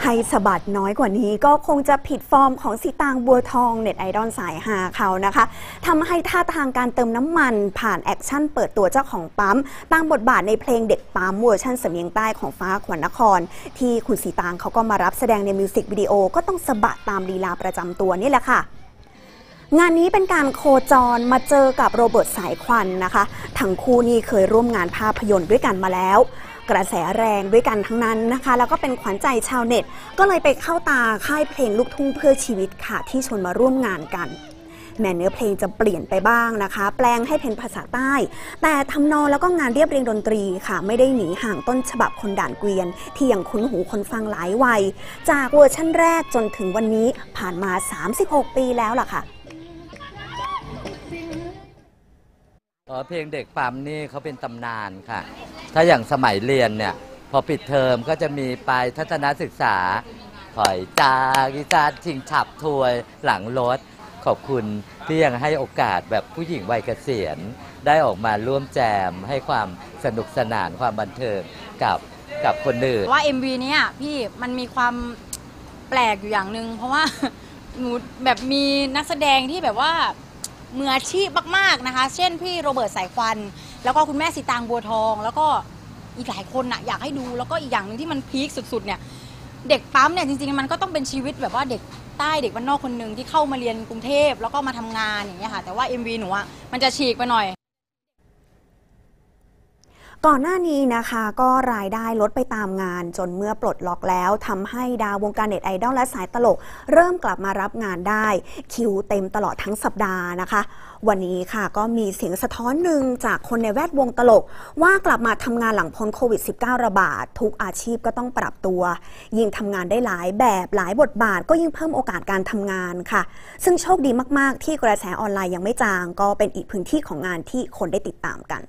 ให้สะบัดน้อยกว่านี้ก็คงจะผิดฟอร์มของสีตางบัวทองเน็ตไอดอลสายฮาเขานะคะทำให้ท่าทางการเติมน้ำมันผ่านแอคชั่นเปิดตัวเจ้าของปั๊มตามบทบาทในเพลงเด็กปั๊มเวอร์ชันสำเนียงใต้ของฟ้าขวัญนครที่คุณสีตางเขาก็มารับแสดงในมิวสิกวิดีโอก็ต้องสะบัดตามลีลาประจำตัวนี่แหละค่ะงานนี้เป็นการโคจรมาเจอกับโรเบิร์ตสายควันนะคะทั้งคู่นี่เคยร่วมงานภาพยนตร์ด้วยกันมาแล้วกระแสแรงด้วยกันทั้งนั้นนะคะแล้วก็เป็นขวัญใจชาวเน็ตก็เลยไปเข้าตาค่ายเพลงลูกทุ่งเพื่อชีวิตค่ะที่ชวนมาร่วมงานกันแม้เนื้อเพลงจะเปลี่ยนไปบ้างนะคะแปลงให้เป็นภาษาใต้แต่ทำนองแล้วก็งานเรียบเรียงดนตรีค่ะไม่ได้หนีห่างต้นฉบับคนด่านเกวียนที่ยังคุ้นหูคนฟังหลายวัยจากเวอร์ชั่นแรกจนถึงวันนี้ผ่านมา36 ปีแล้วล่ะค่ะเพลงเด็กปั๊มนี่เขาเป็นตำนานค่ะถ้าอย่างสมัยเรียนเนี่ยพอปิดเทอมก็จะมีไปทัศนศึกษาถอยจากอีสานชิงฉับถวยหลังรถขอบคุณที่ยังให้โอกาสแบบผู้หญิงวัยเกษียณได้ออกมาร่วมแจมให้ความสนุกสนานความบันเทิงกับคนอื่นว่า MV เนี้ยพี่มันมีความแปลกอยู่อย่างหนึ่งเพราะว่าหนูแบบมีนักแสดงที่แบบว่ามืออาชีพมากๆนะคะเช่นพี่โรเบิร์ตสายควันแล้วก็คุณแม่สีตางบัวทองแล้วก็อีกหลายคนน่ะอยากให้ดูแล้วก็อีกอย่างหนึ่งที่มันพีคสุดๆเนี่ยเด็กปั๊มเนี่ยจริงๆมันก็ต้องเป็นชีวิตแบบว่าเด็กใต้เด็กบ้านนอกคนหนึ่งที่เข้ามาเรียนกรุงเทพแล้วก็มาทำงานอย่างเงี้ยค่ะแต่ว่า MV หนูอะมันจะฉีกไปหน่อยก่อนหน้านี้นะคะก็รายได้ลดไปตามงานจนเมื่อปลดล็อกแล้วทำให้ดาววงการเน็ตไอดอลและสายตลกเริ่มกลับมารับงานได้คิวเต็มตลอดทั้งสัปดาห์นะคะวันนี้ค่ะก็มีเสียงสะท้อนหนึ่งจากคนในแวดวงตลกว่ากลับมาทำงานหลังพ้นโควิด -19 ระบาดทุกอาชีพก็ต้องปรับตัวยิ่งทำงานได้หลายแบบหลายบทบาทก็ยิ่งเพิ่มโอกาสการทำงานค่ะซึ่งโชคดีมากๆที่กระแสออนไลน์ยังไม่จางก็เป็นอีกพื้นที่ของงานที่คนได้ติดตามกัน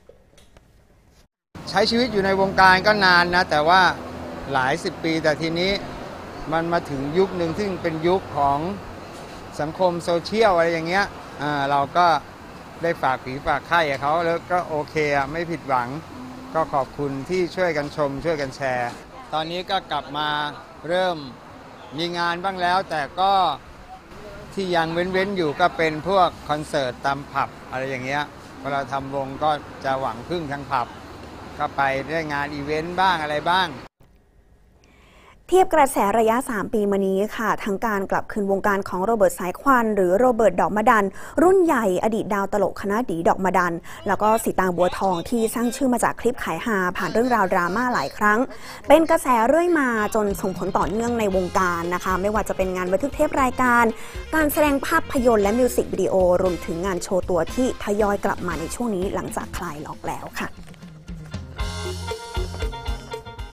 ใช้ชีวิตอยู่ในวงการก็นานนะแต่ว่าหลาย10 ปีแต่ทีนี้มันมาถึงยุคหนึ่งซึ่งเป็นยุคของสังคมโซเชียลอะไรอย่างเงี้ยเราก็ได้ฝากผีฝากไข่กับเขาแล้วก็โอเคไม่ผิดหวังก็ขอบคุณที่ช่วยกันชมช่วยกันแชร์ตอนนี้ก็กลับมาเริ่มมีงานบ้างแล้วแต่ก็ที่ยังเว้นอยู่ก็เป็นพวกคอนเสิร์ตตามผับอะไรอย่างเงี้ยพอเราทำวงก็จะหวังพึ่งทางผับก็ไปได้งานอีเวนต์บ้างอะไรบ้างเทียบกระแสระยะ3 ปีมานี้ค่ะทั้งการกลับคืนวงการของโรเบิร์ตสายควันหรือโรเบิร์ตดอกมะดันรุ่นใหญ่อดีตดาวตลกคณะดีดอกมะดันแล้วก็สีตางบัวทองที่สร้างชื่อมาจากคลิปขายฮาผ่านเรื่องราวดราม่าหลายครั้งเป็นกระแสเรื่อยมาจนส่งผลต่อเนื่องในวงการนะคะไม่ว่าจะเป็นงานบันทึกเทปรายการการแสดงภาพยนตร์และมิวสิกวิดีโอรวมถึงงานโชว์ตัวที่ทยอยกลับมาในช่วงนี้หลังจากคลายล็อกแล้วค่ะ